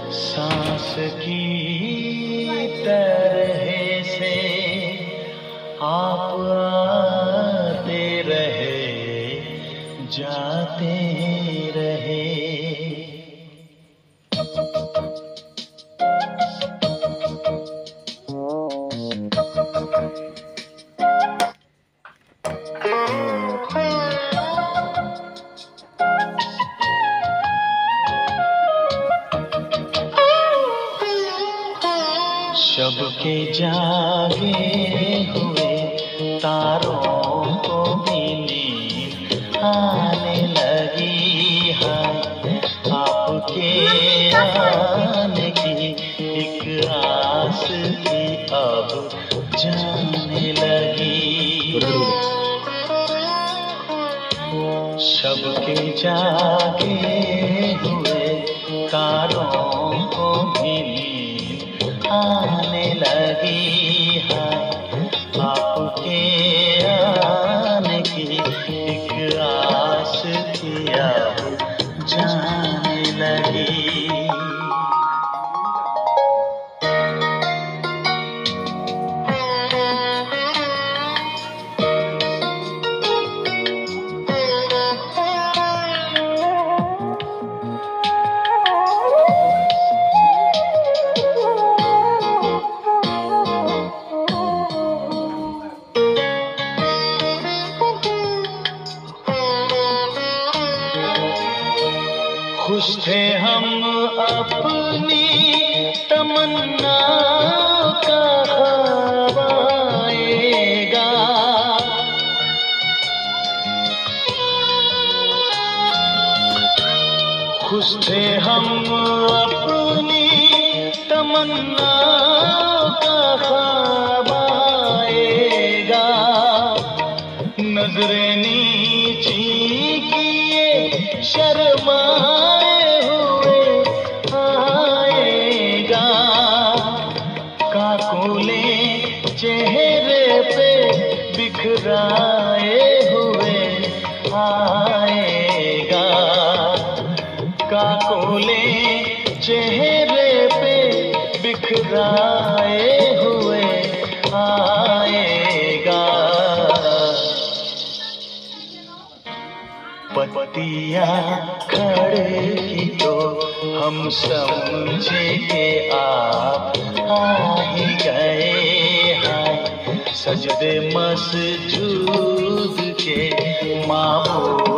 सांस की तरह से आप आते रहे, जाते रहे। शब के जागे हुए तारों को भी नींद आने लगी है। आपके आने की एक आस भी अब जाने लगी। शब के जागे हुए तारों को भी आने लगी है। आपके आने की एक आस थी अब जाने लगी। खुश थे हम अपनी तमन्ना का ख्वाब आएगा। खुश थे हम अपनी तमन्ना का ख्वाब आएगा। नजरें नीची किए शर्माए हुए आएगा। काकोले चेहरे पे बिखराए हुए आएगा। काकोले चेहरे पे बिखराए हुए आएगा। पत्तियाँ खड़ी तो हम समझे कि आप आ ही गए हैं। सजदे मस्जूद के मामूद